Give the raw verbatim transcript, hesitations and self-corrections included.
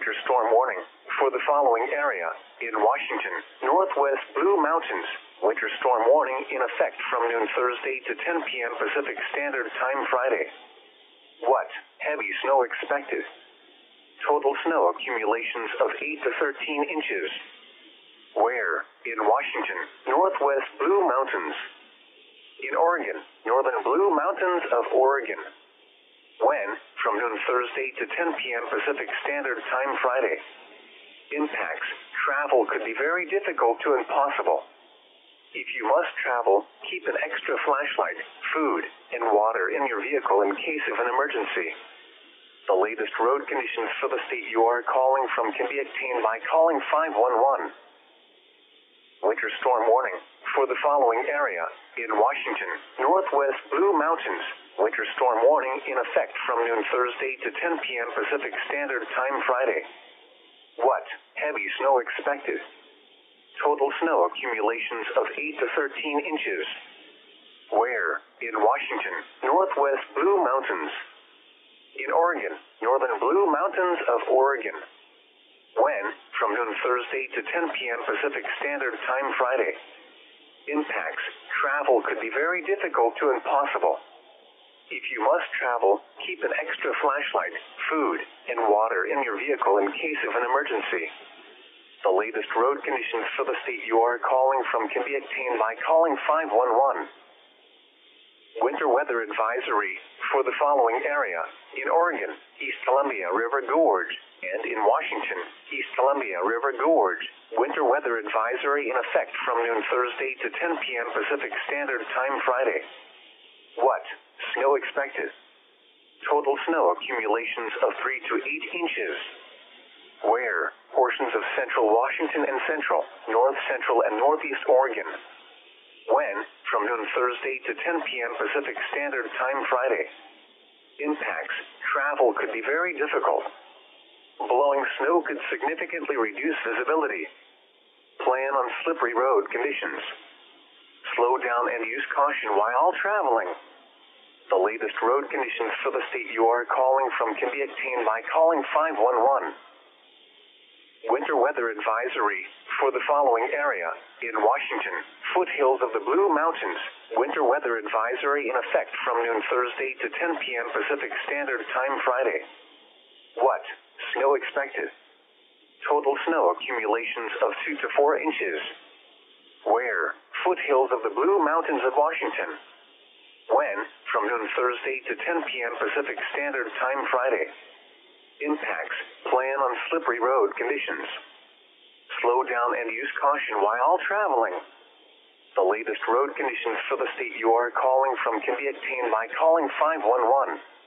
winter storm warning for the following area. In Washington, Northwest Blue Mountains, winter storm warning in effect from noon Thursday to ten p m Pacific Standard Time Friday. What? Heavy snow expected. Total snow accumulations of eight to thirteen inches. Where? In Washington, Northwest Blue Mountains. In Oregon, Northern Blue Mountains of Oregon. When? From noon Thursday to ten p m Pacific Standard Time Friday. Impacts. Travel could be very difficult to impossible. If you must travel, keep an extra flashlight, food, and water in your vehicle in case of an emergency. The latest road conditions for the state you are calling from can be obtained by calling five one one. Winter storm warning for the following area. In Washington, Northwest Blue Mountains, winter storm warning in effect from noon Thursday to ten p m Pacific Standard Time Friday. What? Heavy snow expected. Total snow accumulations of eight to thirteen inches. Where? In Washington, Northwest Blue Mountains. In Oregon, Northern Blue Mountains of Oregon. When? From noon Thursday to ten p m Pacific Standard Time Friday. Impacts. Travel could be very difficult to impossible. If you must travel, keep an extra flashlight, food, and water in your vehicle in case of an emergency. The latest road conditions for the state you are calling from can be obtained by calling five one one. Winter weather advisory for the following area. In Oregon, East Columbia River Gorge, and in Washington, East Columbia River Gorge, winter weather advisory in effect from noon Thursday to ten p m Pacific Standard Time Friday. What? Snow expected. Total snow accumulations of three to eight inches. Where? Portions of central Washington and central, north central, and northeast Oregon. When? From noon Thursday to ten p m Pacific Standard Time Friday. Impacts. Travel could be very difficult. Blowing snow could significantly reduce visibility. Plan on slippery road conditions. Slow down and use caution while traveling. The latest road conditions for the state you are calling from can be obtained by calling five one one. Winter weather advisory for the following area. In Washington, foothills of the Blue Mountains, winter weather advisory in effect from noon Thursday to ten p m Pacific Standard Time Friday. What? Snow expected. Total snow accumulations of two to four inches. Where? Foothills of the Blue Mountains of Washington. When? From noon Thursday to ten p m Pacific Standard Time Friday. Impacts. Plan on slippery road conditions. Slow down and use caution while traveling. The latest road conditions for the state you are calling from can be obtained by calling five one one.